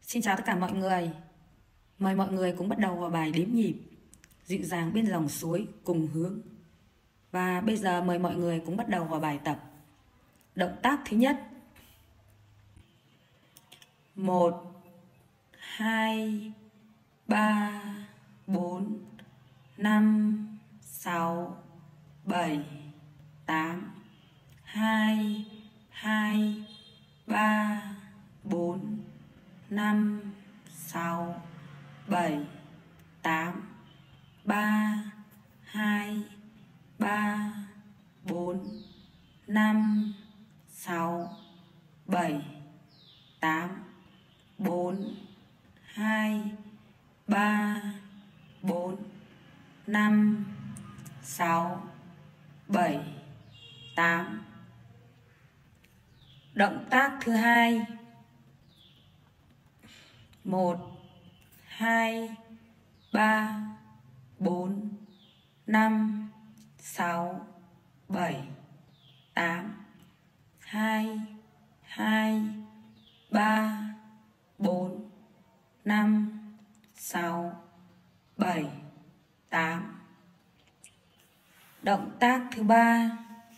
Xin chào tất cả mọi người. Mời mọi người cùng bắt đầu vào bài đếm nhịp dịu dàng bên dòng suối cùng hướng. Và bây giờ mời mọi người cùng bắt đầu vào bài tập. Động tác thứ nhất. 1 2 3 4 5 6 7 8 2 2 3 4 5 6 7 8 3 2 3 4 5 6 7 8 4 2 3 4 5 6 7 8. Động tác thứ hai. 1 2 3 4 5 6 7 8 2 2 3 4 5 6 7 8. Động tác thứ ba.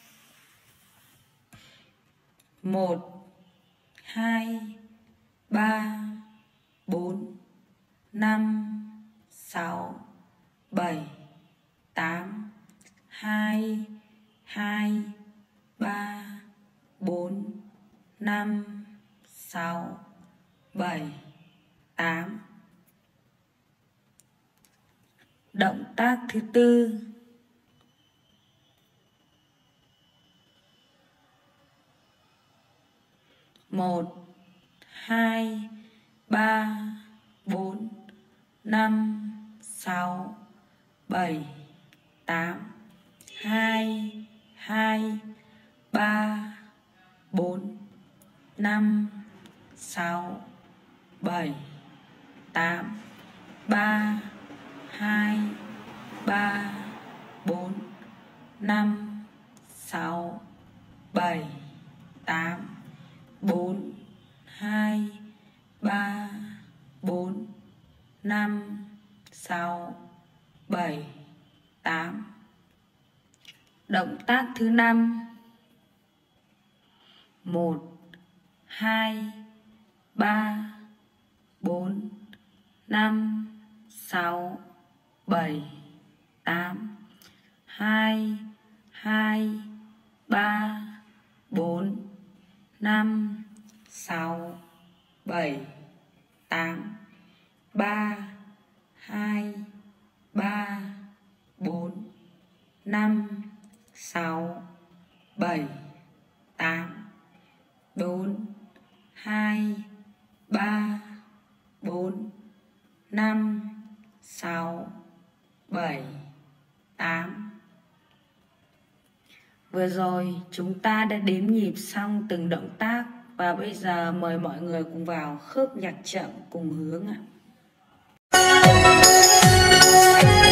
1 2 3 4 5 6 7 8 2 2 3 4 5 6 7 8. Động tác thứ tư. 1 2 3 4 5 6 7 8 2 2 3 4 5 6 7 8 3 2 3 4 5 6 7 8 4 2 3 4 5 6 7 8. Động tác thứ năm. 1 2 3 4 5 6 7 8 2 2 3 4 5 6 7 8 3 2 3 4 5 6 7 8 4 2 3 4 5 6 7 8. Vừa rồi chúng ta đã đếm nhịp xong từng động tác và bây giờ mời mọi người cùng vào khớp nhạc chậm cùng hướng ạ.